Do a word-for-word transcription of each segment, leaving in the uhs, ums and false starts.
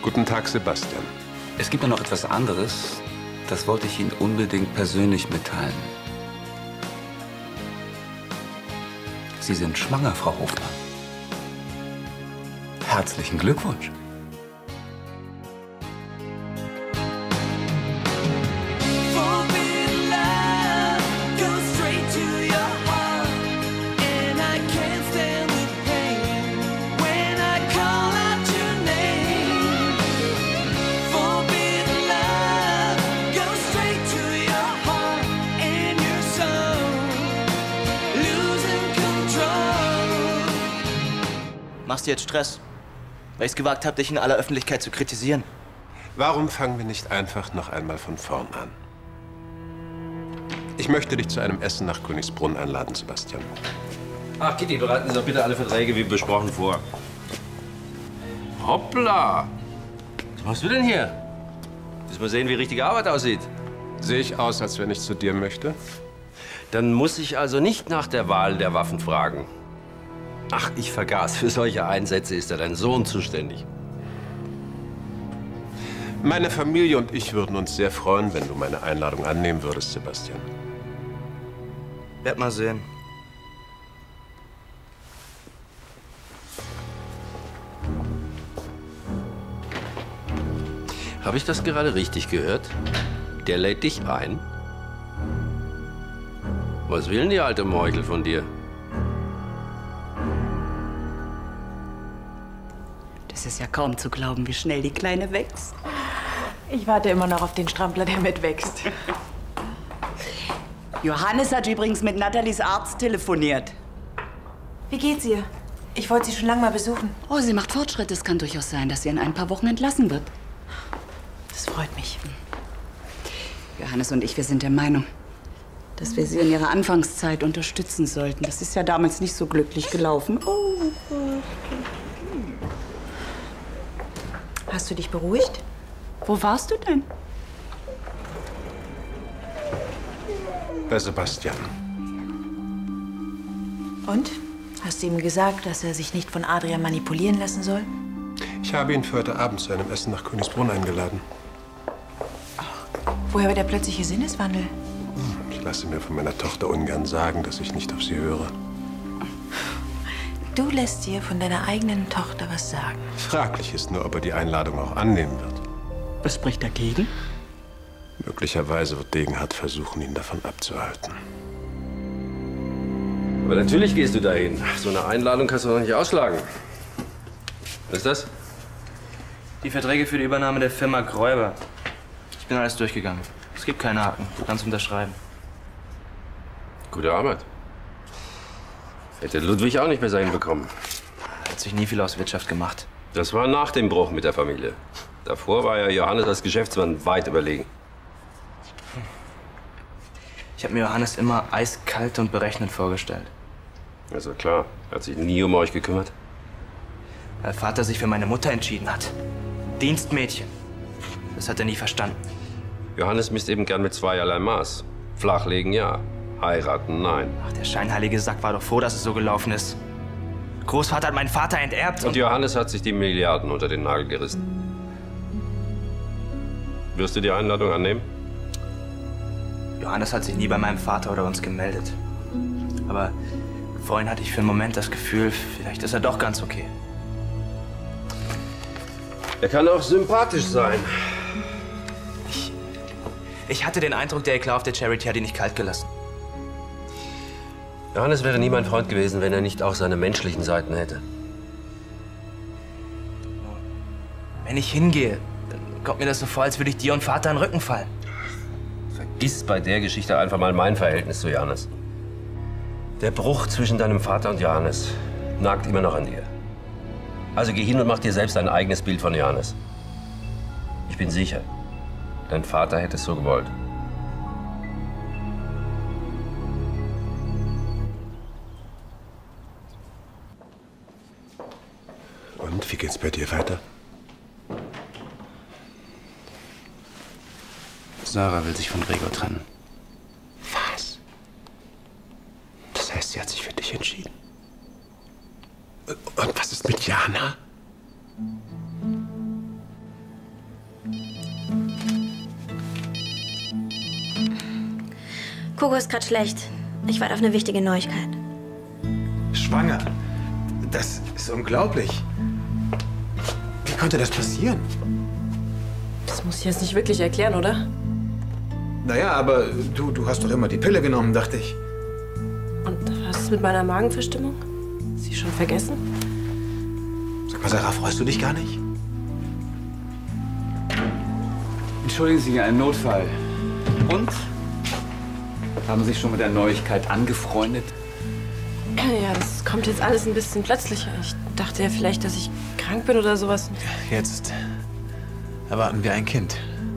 Guten Tag, Sebastian. Es gibt noch etwas anderes. Das wollte ich Ihnen unbedingt persönlich mitteilen. Sie sind schwanger, Frau Hofmann. Herzlichen Glückwunsch. Machst du jetzt Stress? Weil ich es gewagt habe, dich in aller Öffentlichkeit zu kritisieren. Warum fangen wir nicht einfach noch einmal von vorn an? Ich möchte dich zu einem Essen nach Königsbrunn einladen, Sebastian. Ach, Kitty, bereiten Sie doch bitte alle Verträge wie besprochen vor. Hoppla! Was machst du denn hier? Willst mal sehen, wie richtige Arbeit aussieht? Sehe ich aus, als wenn ich zu dir möchte? Dann muss ich also nicht nach der Wahl der Waffen fragen. Ach, ich vergaß, für solche Einsätze ist ja dein Sohn zuständig. Meine Familie und ich würden uns sehr freuen, wenn du meine Einladung annehmen würdest, Sebastian. Werd mal sehen. Habe ich das gerade richtig gehört? Der lädt dich ein? Was will denn die alte Meuchel von dir? Es ist ja kaum zu glauben, wie schnell die Kleine wächst. Ich warte immer noch auf den Strampler, der mitwächst. Johannes hat übrigens mit Nathalies Arzt telefoniert. Wie geht's ihr? Ich wollte sie schon lange mal besuchen. Oh, sie macht Fortschritte. Es kann durchaus sein, dass sie in ein paar Wochen entlassen wird. Das freut mich. Johannes und ich, wir sind der Meinung, dass wir sie in ihrer Anfangszeit unterstützen sollten. Das ist ja damals nicht so glücklich gelaufen. Oh. Hast du dich beruhigt? Wo warst du denn? Bei Sebastian. Und? Hast du ihm gesagt, dass er sich nicht von Adrian manipulieren lassen soll? Ich habe ihn für heute Abend zu einem Essen nach Königsbrunn eingeladen. Ach, woher war der plötzliche Sinneswandel? Ich lasse mir von meiner Tochter ungern sagen, dass ich nicht auf sie höre. Du lässt dir von deiner eigenen Tochter was sagen. Fraglich ist nur, ob er die Einladung auch annehmen wird. Was spricht dagegen? Möglicherweise wird Degenhardt versuchen, ihn davon abzuhalten. Aber natürlich gehst du dahin. So eine Einladung kannst du doch nicht ausschlagen. Was ist das? Die Verträge für die Übernahme der Firma Gräuber. Ich bin alles durchgegangen. Es gibt keine Haken. Du kannst unterschreiben. Gute Arbeit. Hätte Ludwig auch nicht besser hinbekommen. Hat sich nie viel aus Wirtschaft gemacht. Das war nach dem Bruch mit der Familie. Davor war ja Johannes als Geschäftsmann weit überlegen. Ich habe mir Johannes immer eiskalt und berechnend vorgestellt. Also klar, er hat sich nie um euch gekümmert. Weil Vater sich für meine Mutter entschieden hat. Dienstmädchen. Das hat er nie verstanden. Johannes misst eben gern mit zweierlei Maß. Flachlegen ja, heiraten nein. Ach, der scheinheilige Sack war doch froh, dass es so gelaufen ist. Großvater hat meinen Vater enterbt. Und Johannes hat sich die Milliarden unter den Nagel gerissen. Wirst du die Einladung annehmen? Johannes hat sich nie bei meinem Vater oder uns gemeldet. Aber vorhin hatte ich für einen Moment das Gefühl, vielleicht ist er doch ganz okay. Er kann auch sympathisch sein. Ich, ich hatte den Eindruck, der Eklat auf der Charity hat ihn nicht kalt gelassen. Johannes wäre nie mein Freund gewesen, wenn er nicht auch seine menschlichen Seiten hätte. Wenn ich hingehe, dann kommt mir das so vor, als würde ich dir und Vater in den Rücken fallen. Vergiss bei der Geschichte einfach mal mein Verhältnis zu Johannes. Der Bruch zwischen deinem Vater und Johannes nagt immer noch an dir. Also geh hin und mach dir selbst ein eigenes Bild von Johannes. Ich bin sicher, dein Vater hätte es so gewollt. Und wie geht's bei dir weiter? Sarah will sich von Gregor trennen. Was? Das heißt, sie hat sich für dich entschieden. Und was ist mit Jana? Coco ist gerade schlecht. Ich warte auf eine wichtige Neuigkeit. Schwanger? Das ist unglaublich. Wie konnte das passieren? Das muss ich jetzt nicht wirklich erklären, oder? Naja, aber du, du hast doch immer die Pille genommen, dachte ich. Und was ist mit meiner Magenverstimmung? Ist sie schon vergessen? Sag mal, Sarah, freust du dich gar nicht? Entschuldigen Sie, ein Notfall. Und? Haben Sie sich schon mit der Neuigkeit angefreundet? Ja, das kommt jetzt alles ein bisschen plötzlicher. Ich dachte ja vielleicht, dass ich krank bin oder sowas. Jetzt erwarten wir ein Kind.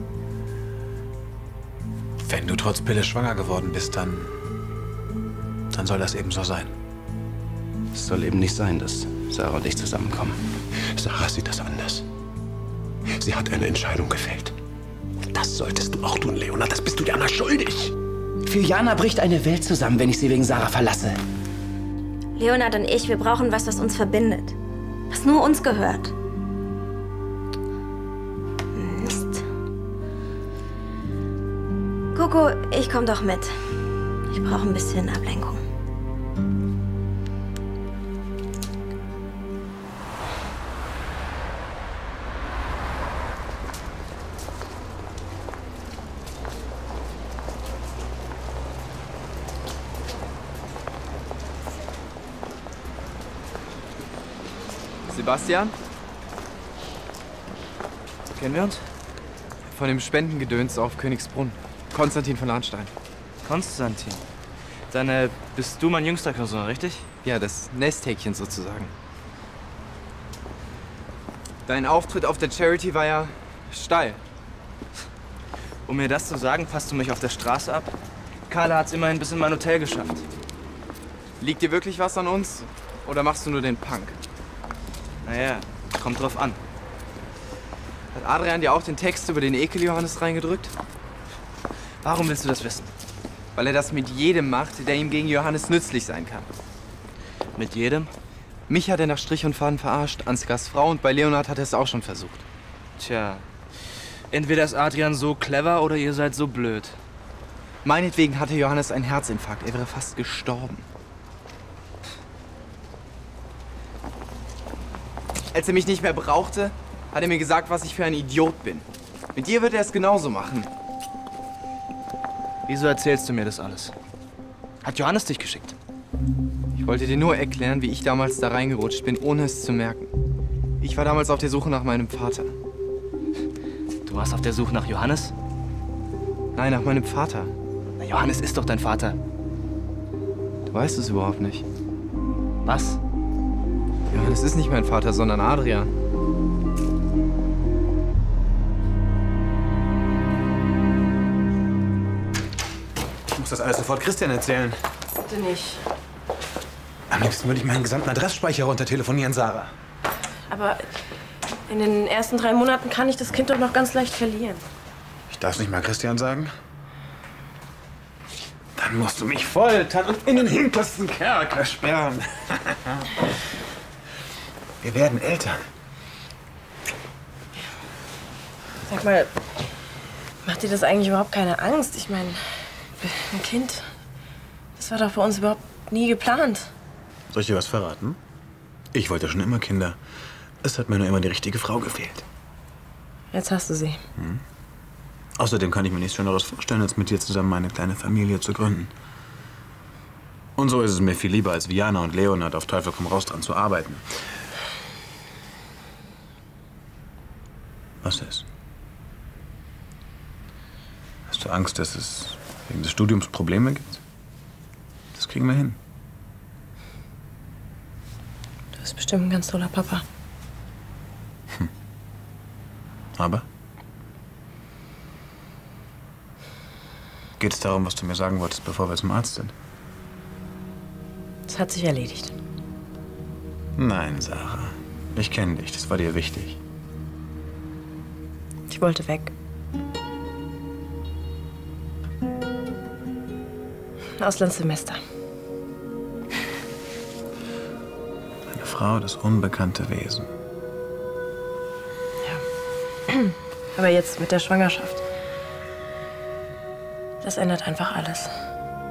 Wenn du trotz Pille schwanger geworden bist, dann, dann soll das eben so sein. Es soll eben nicht sein, dass Sarah und ich zusammenkommen. Sarah sieht das anders. Sie hat eine Entscheidung gefällt. Das solltest du auch tun, Leonard. Das bist du Jana schuldig. Für Jana bricht eine Welt zusammen, wenn ich sie wegen Sarah verlasse. Leonard und ich, wir brauchen was, das uns verbindet. Was nur uns gehört. Mist. Coco, ich komm doch mit. Ich brauche ein bisschen Ablenkung. Sebastian? Kennen wir uns? Von dem Spendengedöns auf Königsbrunn. Konstantin von Lahnstein. Konstantin? Dann äh, bist du mein jüngster Cousin, richtig? Ja, das Nesthäkchen sozusagen. Dein Auftritt auf der Charity war ja steil. Um mir das zu sagen, passt du mich auf der Straße ab? Carla hat's immerhin bis in mein Hotel geschafft. Liegt dir wirklich was an uns? Oder machst du nur den Punk? Naja, kommt drauf an. Hat Adrian dir auch den Text über den Ekel-Johannes reingedrückt? Warum willst du das wissen? Weil er das mit jedem macht, der ihm gegen Johannes nützlich sein kann. Mit jedem? Mich hat er nach Strich und Faden verarscht, Ansgars Frau, und bei Leonard hat er es auch schon versucht. Tja, entweder ist Adrian so clever oder ihr seid so blöd. Meinetwegen hatte Johannes einen Herzinfarkt. Er wäre fast gestorben. Als er mich nicht mehr brauchte, hat er mir gesagt, was ich für ein Idiot bin. Mit dir wird er es genauso machen. Wieso erzählst du mir das alles? Hat Johannes dich geschickt? Ich wollte dir nur erklären, wie ich damals da reingerutscht bin, ohne es zu merken. Ich war damals auf der Suche nach meinem Vater. Du warst auf der Suche nach Johannes? Nein, nach meinem Vater. Na, Johannes ist doch dein Vater. Du weißt es überhaupt nicht. Was? Johannes ist nicht mein Vater, sondern Adrian. Ich muss das alles sofort Christian erzählen. Bitte nicht. Am liebsten würde ich meinen gesamten Adressspeicher runter telefonieren, Sarah. Aber in den ersten drei Monaten kann ich das Kind doch noch ganz leicht verlieren. Ich darf es nicht mal Christian sagen? Dann musst du mich foltern und in den hintersten Kerker sperren. Wir werden Eltern. Sag mal, macht dir das eigentlich überhaupt keine Angst? Ich meine, ein Kind, das war doch bei uns überhaupt nie geplant. Soll ich dir was verraten? Ich wollte schon immer Kinder. Es hat mir nur immer die richtige Frau gefehlt. Jetzt hast du sie. Hm. Außerdem kann ich mir nichts Schöneres vorstellen, als mit dir zusammen eine kleine Familie zu gründen. Und so ist es mir viel lieber, als wie Jana und Leonard auf Teufel komm raus dran zu arbeiten. Was ist? Hast du Angst, dass es wegen des Studiums Probleme gibt? Das kriegen wir hin. Du bist bestimmt ein ganz toller Papa. Hm. Aber? Geht es darum, was du mir sagen wolltest, bevor wir zum Arzt sind? Das hat sich erledigt. Nein, Sarah. Ich kenne dich. Das war dir wichtig. Ich wollte weg. Auslandssemester. Eine Frau, das unbekannte Wesen. Ja. Aber jetzt mit der Schwangerschaft. Das ändert einfach alles.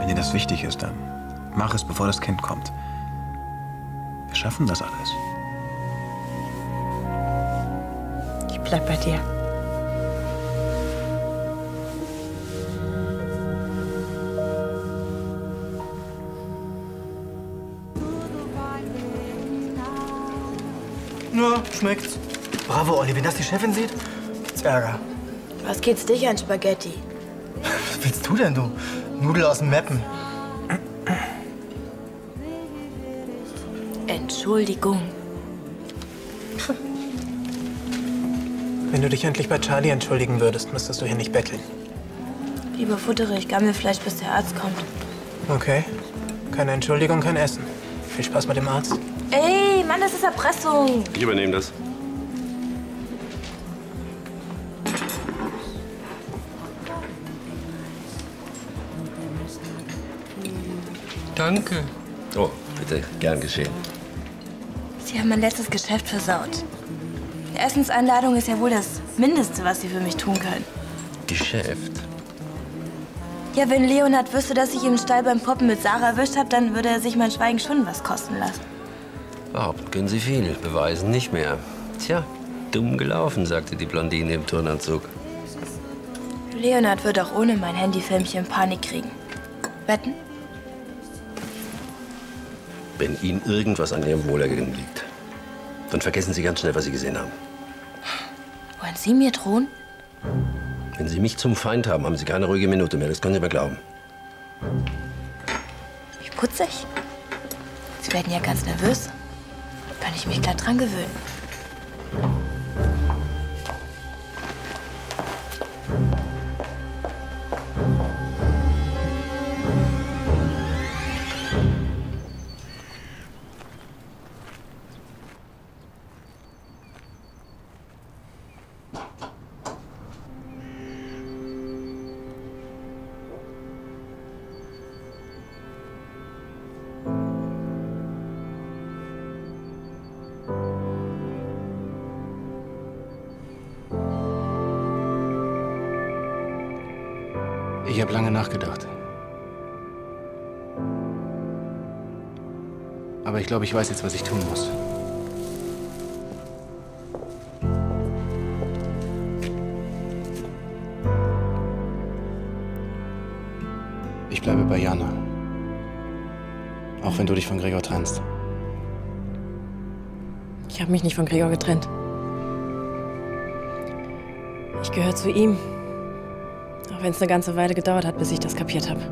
Wenn dir das wichtig ist, dann mach es, bevor das Kind kommt. Wir schaffen das alles. Ich bleib bei dir. Na, schmeckt's. Bravo, Olli. Wenn das die Chefin sieht, gibt's Ärger. Was geht's dich an Spaghetti? Was willst du denn, du? Nudel aus dem Meppen. Entschuldigung. Wenn du dich endlich bei Charlie entschuldigen würdest, müsstest du hier nicht betteln. Lieber futtere ich Gammelfleisch, bis der Arzt kommt. Okay. Keine Entschuldigung, kein Essen. Viel Spaß mit dem Arzt. Ey, Mann, das ist Erpressung. Ich übernehme das. Danke. Oh, bitte, gern geschehen. Sie haben mein letztes Geschäft versaut. Die Essenseinladung ist ja wohl das Mindeste, was Sie für mich tun können. Geschäft? Ja, wenn Leonhard wüsste, dass ich im Stall beim Poppen mit Sarah erwischt habe, dann würde er sich mein Schweigen schon was kosten lassen. Behaupten können Sie viel, beweisen nicht mehr. Tja, dumm gelaufen, sagte die Blondine im Turnanzug. Leonhard wird auch ohne mein Handyfilmchen Panik kriegen. Wetten? Wenn Ihnen irgendwas an Ihrem Wohlergehen liegt, dann vergessen Sie ganz schnell, was Sie gesehen haben. Wollen Sie mir drohen? Wenn Sie mich zum Feind haben, haben Sie keine ruhige Minute mehr. Das können Sie mir glauben. Wie putzig. Sie werden ja ganz nervös. Kann ich mich gleich dran gewöhnen. Ich habe lange nachgedacht. Aber ich glaube, ich weiß jetzt, was ich tun muss. Ich bleibe bei Jana. Auch wenn du dich von Gregor trennst. Ich habe mich nicht von Gregor getrennt. Ich gehöre zu ihm. Auch wenn es eine ganze Weile gedauert hat, bis ich das kapiert habe.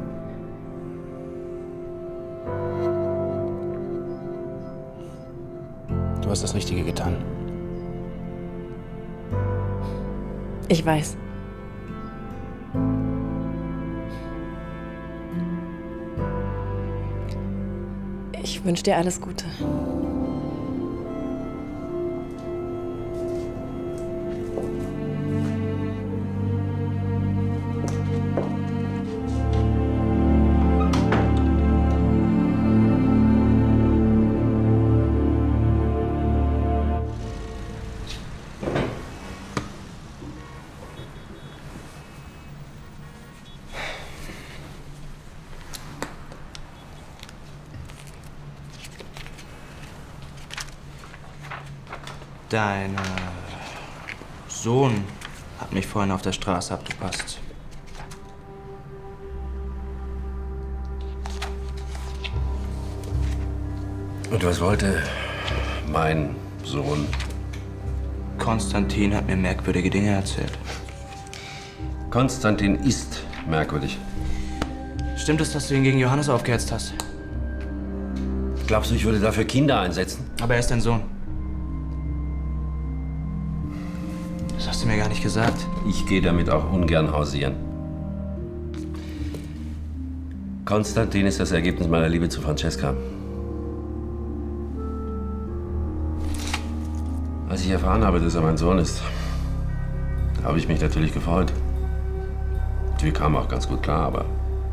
Du hast das Richtige getan. Ich weiß. Ich wünsche dir alles Gute. Dein äh, Sohn hat mich vorhin auf der Straße abgepasst. Und was wollte mein Sohn? Konstantin hat mir merkwürdige Dinge erzählt. Konstantin ist merkwürdig. Stimmt es, dass du ihn gegen Johannes aufgehetzt hast? Glaubst du, ich würde dafür Kinder einsetzen? Aber er ist dein Sohn. Das hast du mir gar nicht gesagt. Ich gehe damit auch ungern hausieren. Konstantin ist das Ergebnis meiner Liebe zu Francesca. Als ich erfahren habe, dass er mein Sohn ist, habe ich mich natürlich gefreut. Wir kamen auch ganz gut klar, aber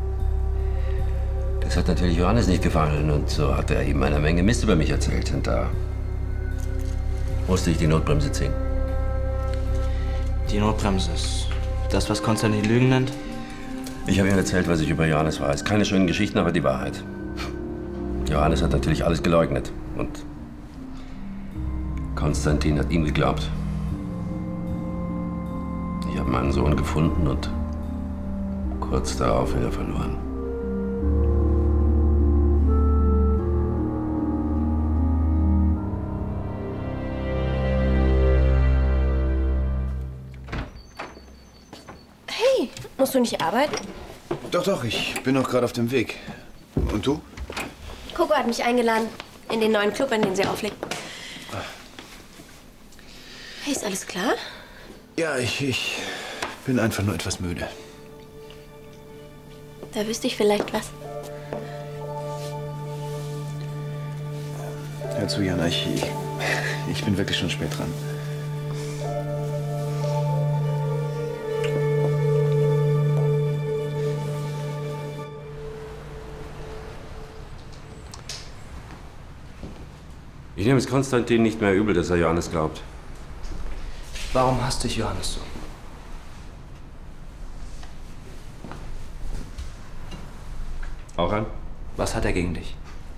das hat natürlich Johannes nicht gefallen. Und so hat er ihm eine Menge Mist über mich erzählt. Und da musste ich die Notbremse ziehen. Die Notbremse ist das, was Konstantin Lügen nennt? Ich habe ihm erzählt, was ich über Johannes weiß. Keine schönen Geschichten, aber die Wahrheit. Johannes hat natürlich alles geleugnet. Und Konstantin hat ihm geglaubt. Ich habe meinen Sohn gefunden und kurz darauf wieder verloren. Hey, musst du nicht arbeiten? Doch, doch, ich bin noch gerade auf dem Weg. Und du? Coco hat mich eingeladen in den neuen Club, in den sie auflegt. Hey, ist alles klar? Ja, ich, ich bin einfach nur etwas müde. Da wüsste ich vielleicht was. Hör zu, Jana, ich, ich, ich bin wirklich schon spät dran. Ich nehme es Konstantin nicht mehr übel, dass er Johannes glaubt. Warum hasst dich Johannes so? Auch an? Was hat er gegen dich?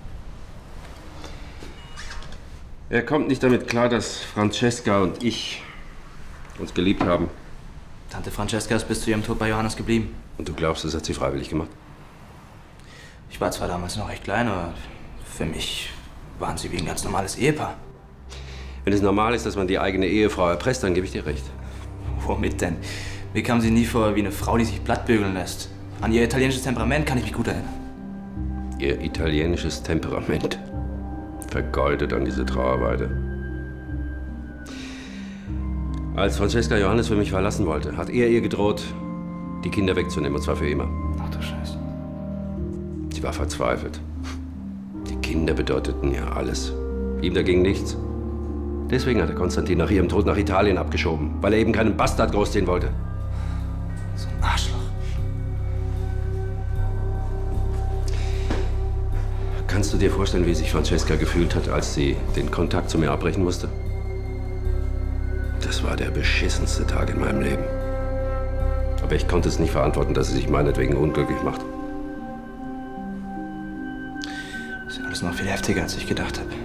Er kommt nicht damit klar, dass Francesca und ich uns geliebt haben. Tante Francesca ist bis zu ihrem Tod bei Johannes geblieben. Und du glaubst, das hat sie freiwillig gemacht? Ich war zwar damals noch recht klein, aber für mich waren sie wie ein ganz normales Ehepaar. Wenn es normal ist, dass man die eigene Ehefrau erpresst, dann gebe ich dir recht. Womit denn? Mir kam sie nie vor wie eine Frau, die sich plattbügeln lässt. An ihr italienisches Temperament kann ich mich gut erinnern. Ihr italienisches Temperament. Vergeudet an diese Trauerweide. Als Francesca Johannes für mich verlassen wollte, hat er ihr gedroht, die Kinder wegzunehmen, und zwar für immer. Ach du Scheiße. Sie war verzweifelt. Die Kinder bedeuteten ja alles. Ihm dagegen nichts. Deswegen hat er Konstantin nach ihrem Tod nach Italien abgeschoben, weil er eben keinen Bastard großziehen wollte. So ein Arschloch. Kannst du dir vorstellen, wie sich Francesca gefühlt hat, als sie den Kontakt zu mir abbrechen musste? Das war der beschissenste Tag in meinem Leben. Aber ich konnte es nicht verantworten, dass sie sich meinetwegen unglücklich macht. Das ist alles noch viel heftiger, als ich gedacht habe.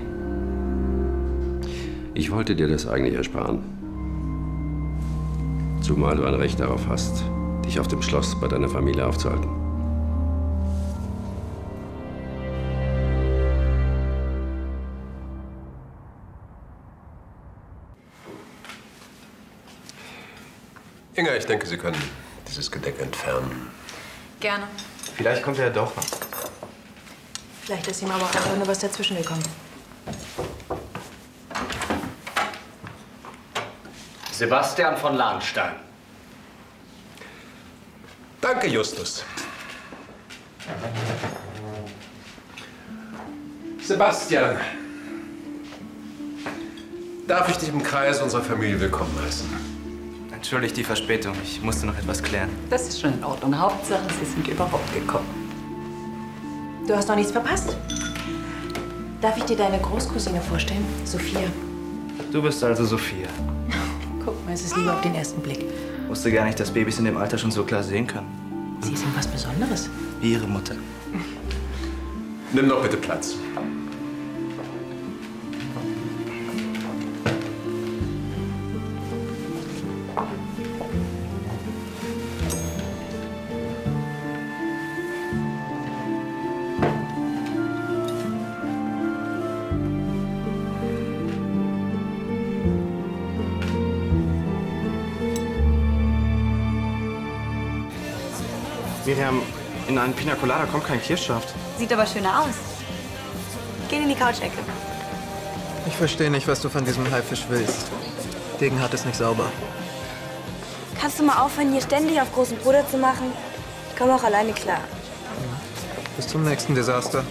Ich wollte dir das eigentlich ersparen. Zumal du ein Recht darauf hast, dich auf dem Schloss bei deiner Familie aufzuhalten. Inga, ich denke, Sie können dieses Gedeck entfernen. Gerne. Vielleicht kommt er ja doch noch. Vielleicht ist ihm aber auch einfach nur was dazwischen gekommen. Sebastian von Lahnstein. Danke, Justus. Sebastian, darf ich dich im Kreis unserer Familie willkommen heißen? Entschuldigt die Verspätung, ich musste noch etwas klären. Das ist schon in Ordnung. Hauptsache, Sie sind überhaupt gekommen. Du hast noch nichts verpasst. Darf ich dir deine Großcousine vorstellen? Sophia. Du bist also Sophia. Guck mal, es ist lieber auf den ersten Blick. Wusste gar nicht, dass Babys in dem Alter schon so klar sehen können. Sie sind was Besonderes. Wie ihre Mutter. Nimm doch bitte Platz. Miriam, in einen Pina Colada kommt kein Kirschsaft. Sieht aber schöner aus. Geh in die Couch-Ecke. Ich verstehe nicht, was du von diesem Haifisch willst. Degenhardt ist nicht sauber. Kannst du mal aufhören, hier ständig auf großen Bruder zu machen? Ich komme auch alleine klar. Bis zum nächsten Desaster.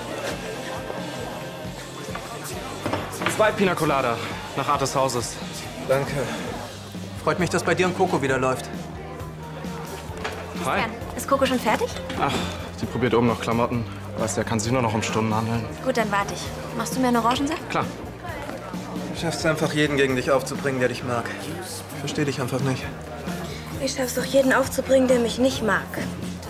Zwei Pina Colada, nach Art des Hauses. Danke. Freut mich, dass bei dir und Coco wieder läuft. Hi. Ist Coco schon fertig? Ach, die probiert oben noch Klamotten. Weißt du, er kann sich nur noch um Stunden handeln. Gut, dann warte ich. Machst du mir einen Orangensaft? Klar. Du schaffst einfach, jeden gegen dich aufzubringen, der dich mag. Ich verstehe dich einfach nicht. Ich schaff's doch, jeden aufzubringen, der mich nicht mag.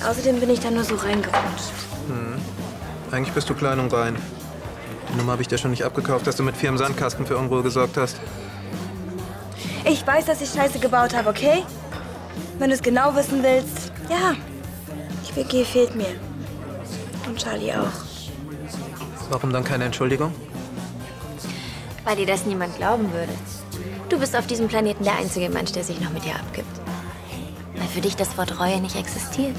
Außerdem bin ich da nur so reingerutscht. Hm. Eigentlich bist du klein und rein. Die Nummer habe ich dir schon nicht abgekauft, dass du mit vier im Sandkasten für Unruhe gesorgt hast. Ich weiß, dass ich Scheiße gebaut habe, okay? Wenn du es genau wissen willst, ja. Die W G fehlt mir. Und Charlie auch. Warum dann keine Entschuldigung? Weil dir das niemand glauben würde. Du bist auf diesem Planeten der einzige Mensch, der sich noch mit dir abgibt. Weil für dich das Wort Reue nicht existiert.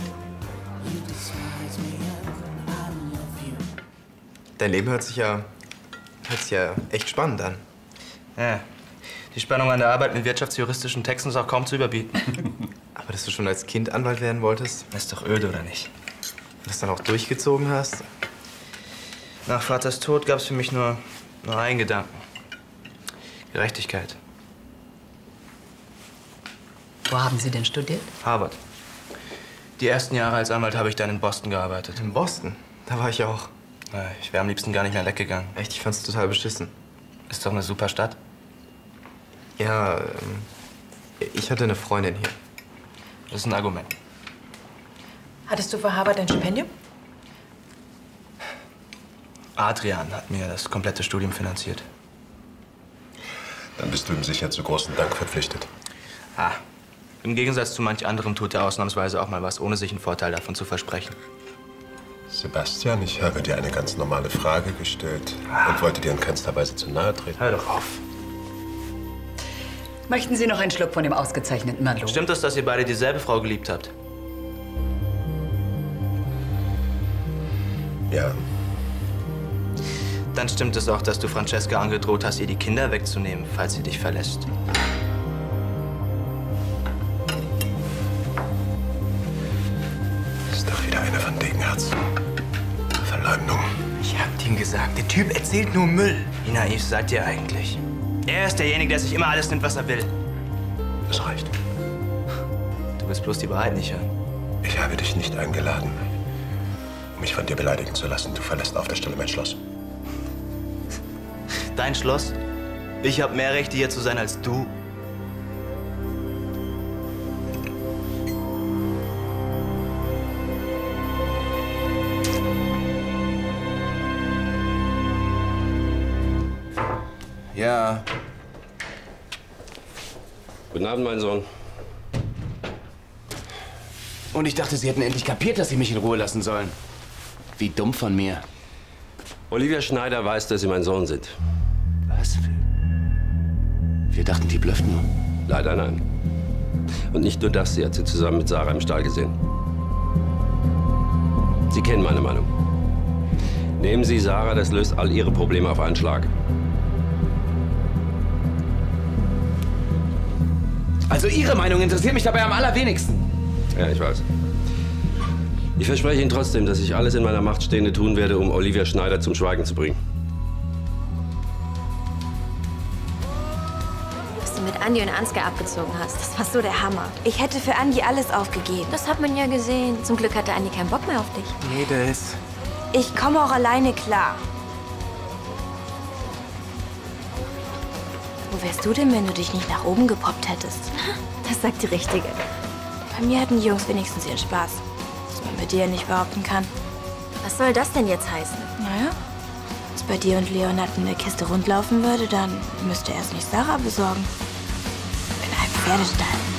Dein Leben hört sich ja, hört sich ja echt spannend an. Ja, die Spannung an der Arbeit mit wirtschaftsjuristischen Texten ist auch kaum zu überbieten. Aber dass du schon als Kind Anwalt werden wolltest? Das ist doch öde, oder nicht? Und das dann auch durchgezogen hast? Nach Vaters Tod gab es für mich nur, nur einen Gedanken. Gerechtigkeit. Wo haben Sie denn studiert? Harvard. Die ersten Jahre als Anwalt habe ich dann in Boston gearbeitet. In Boston? Da war ich auch. Ich wäre am liebsten gar nicht mehr weggegangen. Echt? Ich fand's total beschissen. Ist doch eine super Stadt. Ja, ähm, ich hatte eine Freundin hier. Das ist ein Argument. Hattest du für Harvard ein Stipendium? Adrian hat mir das komplette Studium finanziert. Dann bist du ihm sicher zu großen Dank verpflichtet. Ah, im Gegensatz zu manch anderem tut er ausnahmsweise auch mal was, ohne sich einen Vorteil davon zu versprechen. Sebastian, ich habe dir eine ganz normale Frage gestellt und wollte dir in keinster Weise zu nahe treten. Hör doch auf. Möchten Sie noch einen Schluck von dem ausgezeichneten Merlot? Stimmt es, dass ihr beide dieselbe Frau geliebt habt? Ja. Dann stimmt es auch, dass du Francesca angedroht hast, ihr die Kinder wegzunehmen, falls sie dich verlässt. Ist doch wieder eine von Degenhards Verleumdung. Ich hab ihm gesagt, der Typ erzählt nur Müll. Wie naiv seid ihr eigentlich? Er ist derjenige, der sich immer alles nimmt, was er will. Das reicht. Du willst bloß die Wahrheit nicht hören. Ich habe dich nicht eingeladen, um mich von dir beleidigen zu lassen. Du verlässt auf der Stelle mein Schloss. Dein Schloss? Ich habe mehr Rechte, hier zu sein, als du. Ja. Guten Abend, mein Sohn. Und ich dachte, Sie hätten endlich kapiert, dass Sie mich in Ruhe lassen sollen. Wie dumm von mir. Olivia Schneider weiß, dass Sie mein Sohn sind. Was? Wir dachten, die blöffen nur. Leider nein. Und nicht nur das, sie hat sie zusammen mit Sarah im Stall gesehen. Sie kennen meine Meinung. Nehmen Sie Sarah, das löst all Ihre Probleme auf einen Schlag. Also Ihre Meinung interessiert mich dabei am allerwenigsten. Ja, ich weiß. Ich verspreche Ihnen trotzdem, dass ich alles in meiner Macht Stehende tun werde, um Olivia Schneider zum Schweigen zu bringen. Was du mit Andi und Ansgar abgezogen hast, das war so der Hammer. Ich hätte für Andi alles aufgegeben. Das hat man ja gesehen. Zum Glück hatte Andi keinen Bock mehr auf dich. Jedes. Ich komme auch alleine klar. Wo wärst du denn, wenn du dich nicht nach oben gepoppt hättest? Das sagt die Richtige. Bei mir hatten die Jungs wenigstens ihren Spaß. Was man bei dir nicht behaupten kann. Was soll das denn jetzt heißen? Naja, wenn es bei dir und Leonard in der Kiste rundlaufen würde, dann müsste er es nicht Sarah besorgen. In einem Pferdestall.